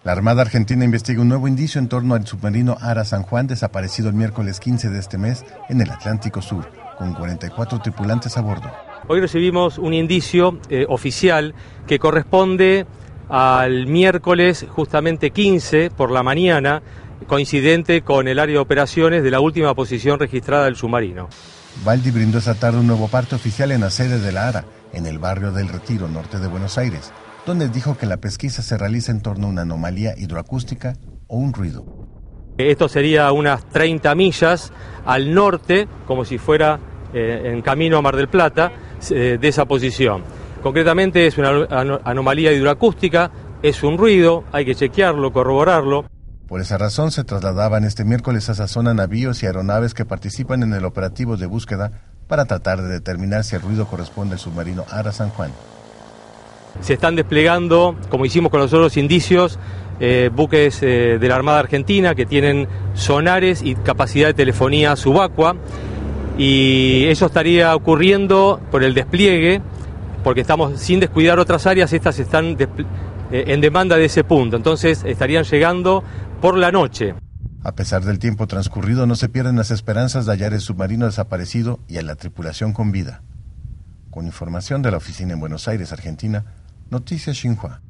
La Armada Argentina investiga un nuevo indicio en torno al submarino Ara San Juan, desaparecido el miércoles 15 de este mes en el Atlántico Sur, con 44 tripulantes a bordo. Hoy recibimos un indicio oficial que corresponde al miércoles justamente 15 por la mañana, coincidente con el área de operaciones de la última posición registrada del submarino. Baldi brindó esta tarde un nuevo parte oficial en la sede de la ARA, en el barrio del Retiro, norte de Buenos Aires, donde dijo que la pesquisa se realiza en torno a una anomalía hidroacústica o un ruido. Esto sería unas 30 millas al norte, como si fuera en camino a Mar del Plata, de esa posición. Concretamente es una anomalía hidroacústica, es un ruido, hay que chequearlo, corroborarlo. Por esa razón se trasladaban este miércoles a esa zona navíos y aeronaves que participan en el operativo de búsqueda para tratar de determinar si el ruido corresponde al submarino Ara San Juan. Se están desplegando, como hicimos con los otros indicios, buques de la Armada Argentina que tienen sonares y capacidad de telefonía subacua, y eso estaría ocurriendo por el despliegue, porque estamos sin descuidar otras áreas, estas están en demanda de ese punto, entonces estarían llegando por la noche. A pesar del tiempo transcurrido, no se pierden las esperanzas de hallar el submarino desaparecido y a la tripulación con vida. Con información de la oficina en Buenos Aires, Argentina, Noticias Xinhua.